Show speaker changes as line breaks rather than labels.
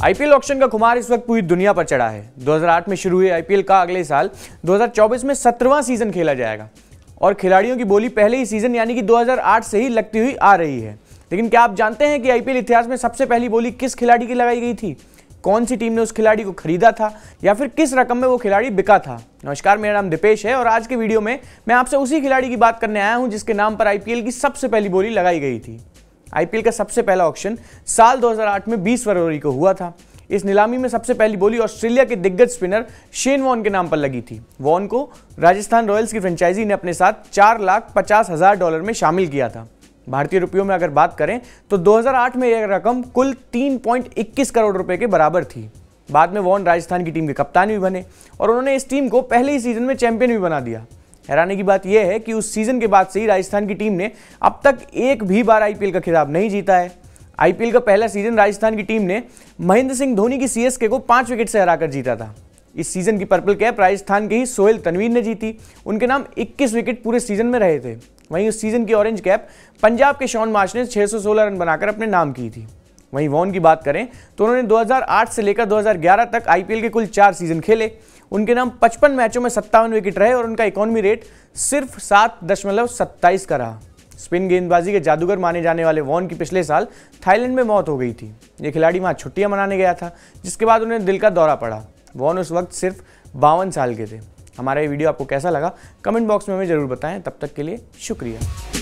IPL auction का खुमार इस वक्त पूरी दुनिया पर चढ़ा है। 2008 में शुरू हुए आईपीएल का अगले साल 2024 में 17वां सीजन खेला जाएगा और खिलाड़ियों की बोली पहले ही सीजन यानी कि 2008 से ही लगती हुई आ रही है। लेकिन क्या आप जानते हैं कि आईपीएल इतिहास में सबसे पहली बोली किस खिलाड़ी की लगाई गई थी? कौन सी टीम ने उस खिलाड़ी को खरीदा था या फिर किस रकम में वो खिलाड़ी बिका था? नमस्कार, मेरा नाम दीपेश है और आज के वीडियो में मैं आपसे उसी खिलाड़ी की बात करने आया हूं जिसके नाम पर आईपीएल की सबसे पहली बोली लगाई गई थी। आईपीएल का सबसे पहला ऑक्शन साल 2008 में 20 फरवरी को हुआ था। इस नीलामी में सबसे पहली बोली ऑस्ट्रेलिया के दिग्गज स्पिनर शेन वॉर्न के नाम पर लगी थी। वॉर्न को राजस्थान रॉयल्स की फ्रेंचाइजी ने अपने साथ $4,50,000 में शामिल किया था। भारतीय रुपयों में अगर बात करें तो 2008 में यह रकम कुल 3.21 करोड़ रुपए के बराबर थी। बाद में वॉर्न राजस्थान की टीम के कप्तान भी बने और उन्होंने इस टीम को पहले ही सीजन में चैंपियन भी बना दिया। हैरानी की बात यह है कि उस सीजन के बाद से ही राजस्थान की टीम ने अब तक एक भी बार आईपीएल का खिताब नहीं जीता है। आईपीएल का पहला सीजन राजस्थान की टीम ने महेंद्र सिंह धोनी की सीएसके को 5 विकेट से हराकर जीता था। इस सीजन की पर्पल कैप राजस्थान के ही सोहेल तनवीर ने जीती। उनके नाम 21 विकेट पूरे सीजन में रहे थे। वहीं उस सीजन की ऑरेंज कैप पंजाब के शॉन मार्श ने 616 रन बनाकर अपने नाम की थी। वहीं वॉर्न की बात करें तो उन्होंने 2008 से लेकर 2011 तक आईपीएल के कुल 4 सीजन खेले। उनके नाम 55 मैचों में 57 विकेट रहे और उनका इकोनॉमी रेट सिर्फ 7.27 का रहा। स्पिन गेंदबाजी के जादूगर माने जाने वाले वॉर्न की पिछले साल थाईलैंड में मौत हो गई थी। ये खिलाड़ी वहां छुट्टियां मनाने गया था, जिसके बाद उन्हें दिल का दौरा पड़ा। वॉर्न उस वक्त सिर्फ 52 साल के थे। हमारा ये वीडियो आपको कैसा लगा कमेंट बॉक्स में हमें जरूर बताएं। तब तक के लिए शुक्रिया।